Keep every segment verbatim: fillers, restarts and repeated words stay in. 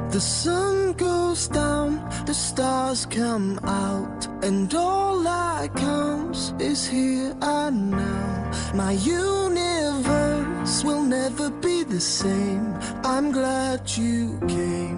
The sun goes down, the stars come out, and all that counts is here and now. My universe will never be the same. I'm glad you came.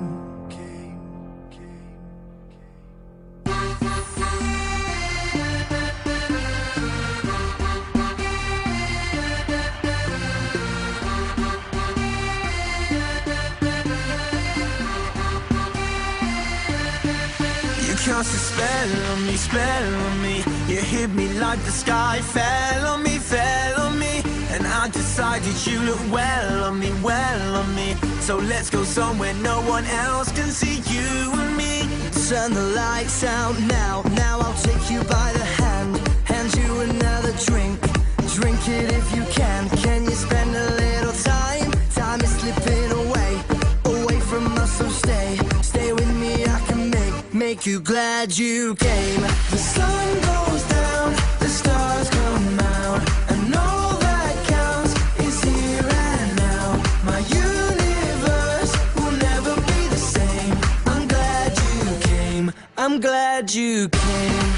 Cast a spell on me, spell on me. You hit me like the sky fell on me, fell on me. And I decided you look well on me, well on me. So let's go somewhere no one else can see you and me. Turn the lights out now, now I'll take you by the hand. Hand you another drink, drink it if you can. Can you spend a little time? Time is slipping away, away from us, so stay. Stay with me, I can make Make you glad you came. The sun goes down, the stars come out, and all that counts is here and now. My universe will never be the same. I'm glad you came. I'm glad you came.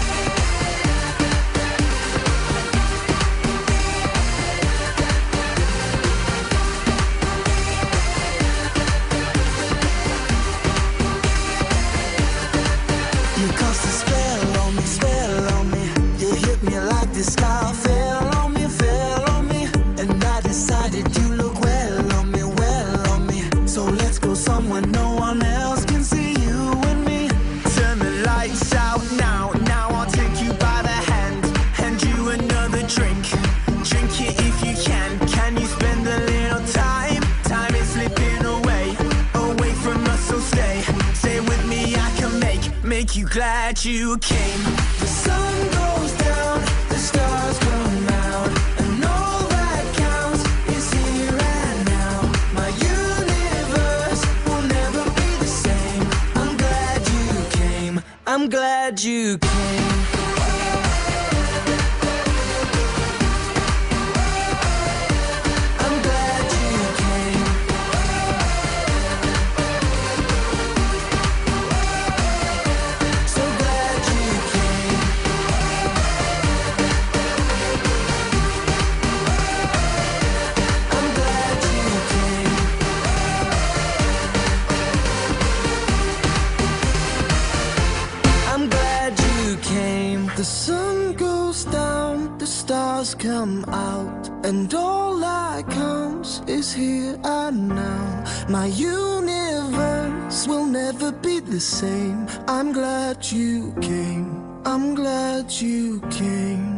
The sky fell on me, fell on me, and I decided you look well on me, well on me. So let's go somewhere no one else can see you and me. Turn the lights out now, now I'll take you by the hand. Hand you another drink, drink it if you can. Can you spend a little time? Time is slipping away, away from us, so stay. Stay with me, I can make, make you glad you came. The sun goes down, stars come out, and all that counts is here and now. My universe will never be the same. I'm glad you came. I'm glad you came. I'm glad you came. So glad you came. The sun goes down, the stars come out, and all that counts is here and now. My universe will never be the same. I'm glad you came. I'm glad you came.